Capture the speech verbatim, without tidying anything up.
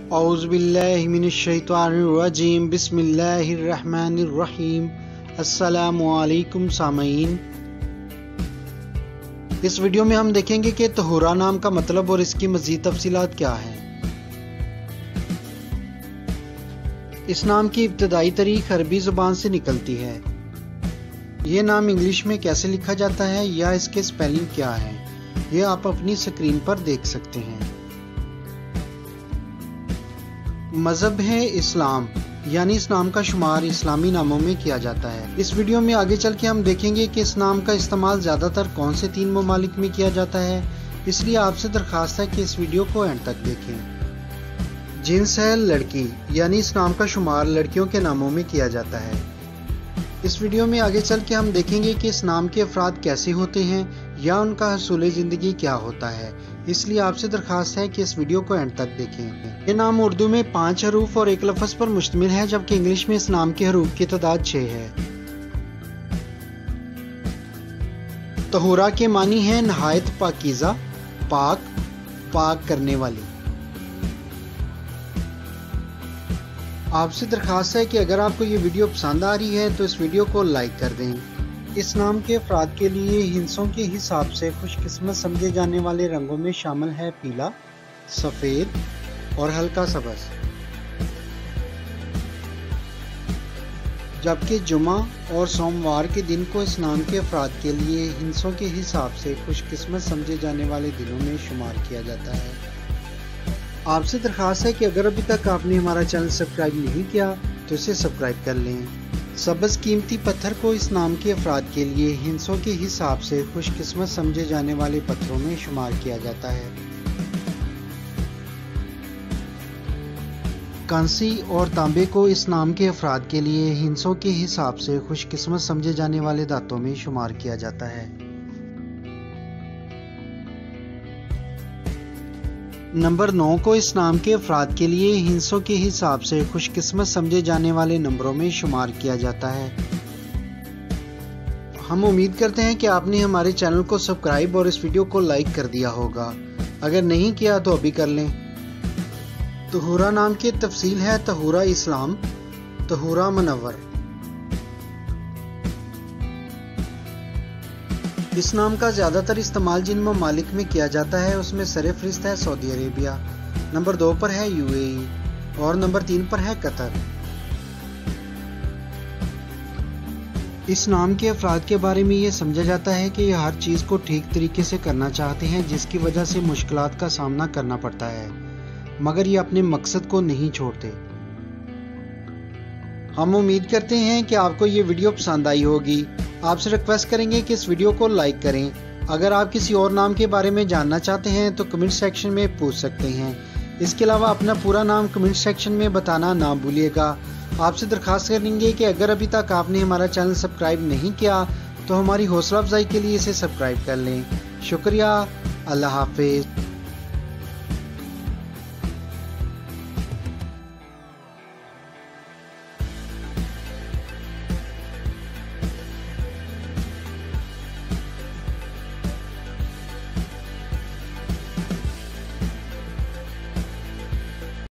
औज़ुबिल्लाहि मिनश्शैतानिर्रजीम बिस्मिल्लाहिर्रहमानिर्रहीम। अस्सलामु अलैकुम सामीन। इस वीडियो में हम देखेंगे कि तहुरा नाम का मतलब और इसकी मज़ीद तफसीलात क्या है। इस नाम की इब्तदाई तारीख अरबी ज़ुबान से निकलती है। ये नाम इंग्लिश में कैसे लिखा जाता है या इसके स्पेलिंग क्या है, ये आप अपनी स्क्रीन पर देख सकते हैं। मज़हब है इस्लाम, यानी इस नाम का शुमार इस्लामी नामों में किया जाता है। इस वीडियो में आगे चल के हम देखेंगे कि इस नाम का इस्तेमाल ज़्यादातर कौन से तीन ममालिक में किया जाता है, इसलिए आपसे दरख्वास्त है कि इस वीडियो को एंड तक देखें। जिन्स है लड़की, यानी इस नाम का शुमार लड़कियों के नामों में किया जाता है। इस वीडियो में आगे चल के हम देखेंगे कि इस नाम के अफराद कैसे होते हैं या उनका हसूल ज़िंदगी क्या होता है, इसलिए आपसे दरख्वास्त है कि इस वीडियो को एंड तक देखें। ये नाम उर्दू में पाँच हरूफ और एक लफ्ज़ पर मुश्तमिल है, जबकि इंग्लिश में इस नाम के हरूफ की तादाद छः है। तहुरा के मानी है नहायत पाकीज़ा, पाक, पाक करने वाली। आपसे दरख्वास्त है कि अगर आपको ये वीडियो पसंद आ रही है तो इस वीडियो को लाइक कर दें। इस नाम के अफराद के लिए हिंसों के हिसाब से खुशकिस्मत समझे जाने वाले रंगों में शामिल है पीला, सफ़ेद और हल्का सब्ज़, जबकि जुमा और सोमवार के दिन को इस नाम के अफराद के लिए हिंसों के हिसाब से खुशकिस्मत समझे जाने वाले दिनों में शुमार किया जाता है। आपसे दरख्वास्त है कि अगर अभी तक आपने हमारा चैनल सब्सक्राइब नहीं किया तो इसे सब्सक्राइब कर लें। सब्ज़ कीमती पत्थर को इस नाम के अफराद के लिए हिंसों के हिसाब से खुशकिस्मत समझे जाने वाले पत्थरों में शुमार किया जाता है। कांसी और तांबे को इस नाम के अफराद के लिए हिंसों के हिसाब से खुशकिस्मत समझे जाने वाले धातुओं में शुमार किया जाता है। नंबर नौ को इस नाम के अफराद के लिए हिंसों के हिसाब से खुशकिस्मत समझे जाने वाले नंबरों में शुमार किया जाता है। हम उम्मीद करते हैं कि आपने हमारे चैनल को सब्सक्राइब और इस वीडियो को लाइक कर दिया होगा। अगर नहीं किया तो अभी कर लें। तहुरा नाम की तफसील है तहुरा इस्लाम, तहुरा मनव्वर। इस नाम का ज़्यादातर इस्तेमाल जिन ममालिक में किया जाता है उसमें सरफ़हरिस्त है सऊदी अरेबिया, नंबर दो पर है यूएई और नंबर तीन पर है कतर। इस नाम के अफराद के बारे में ये समझा जाता है कि यह हर चीज़ को ठीक तरीके से करना चाहते हैं, जिसकी वजह से मुश्किलात का सामना करना पड़ता है, मगर ये अपने मकसद को नहीं छोड़ते। हम उम्मीद करते हैं कि आपको ये वीडियो पसंद आई होगी। आपसे रिक्वेस्ट करेंगे कि इस वीडियो को लाइक करें। अगर आप किसी और नाम के बारे में जानना चाहते हैं तो कमेंट सेक्शन में पूछ सकते हैं। इसके अलावा अपना पूरा नाम कमेंट सेक्शन में बताना ना भूलिएगा। आपसे दरख्वास्त करेंगे कि अगर अभी तक आपने हमारा चैनल सब्सक्राइब नहीं किया तो हमारी हौसला अफजाई के लिए इसे सब्सक्राइब कर लें। शुक्रिया। अल्लाह हाफिज़।